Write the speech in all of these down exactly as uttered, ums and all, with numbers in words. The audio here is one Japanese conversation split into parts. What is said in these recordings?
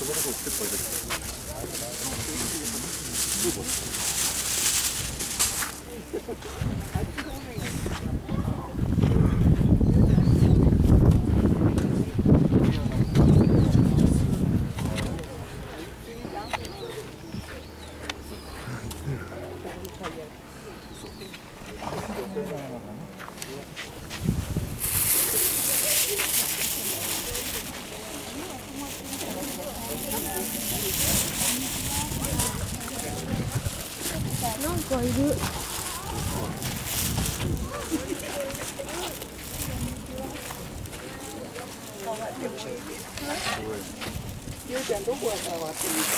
なんかいる。 ゆうちゃんどこが変わってみた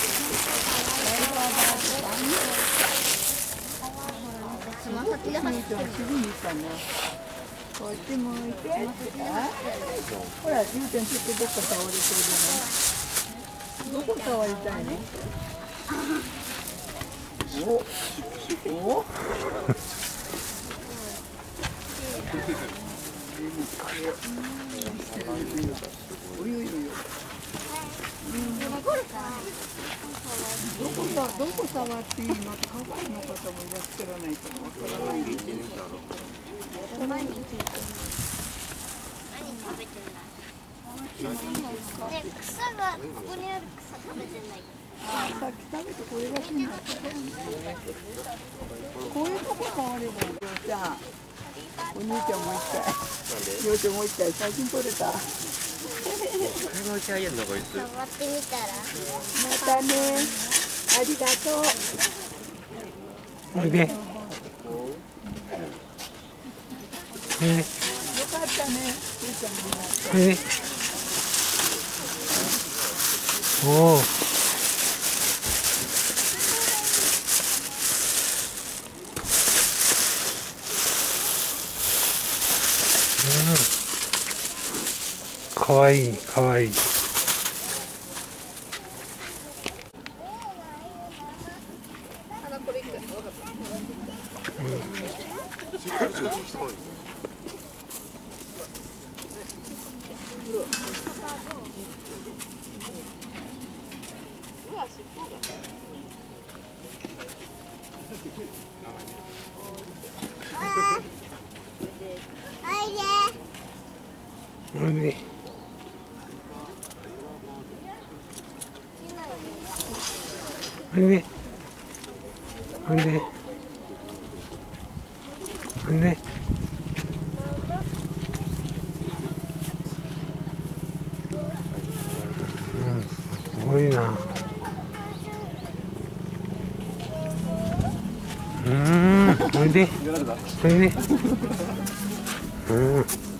つま先で走ってる。 こっち向いて。ほら、ゆうちゃんちょっとどっか倒れてるじゃない。どこ触りたいの？おおおいおいおい。どこさ、どこ触っていいの？ハワイの方もいらっしゃらないとわからないですよ。 何食べてない。で、草がここにある草食べてない。 さっき食べてこれだけになった。こういうとこ触ればいいよ。じゃあ、お兄ちゃんもう一回。りょうちゃんもう一回写真撮れた。 触ってみたら。 またね。ありがとう。 おいで。ね。 よかったね。 おいで。おお。かわいい、かわいい。おいで。おいで。おいで。おいで。うん、すごいな。うん、おいで。おいで。うん。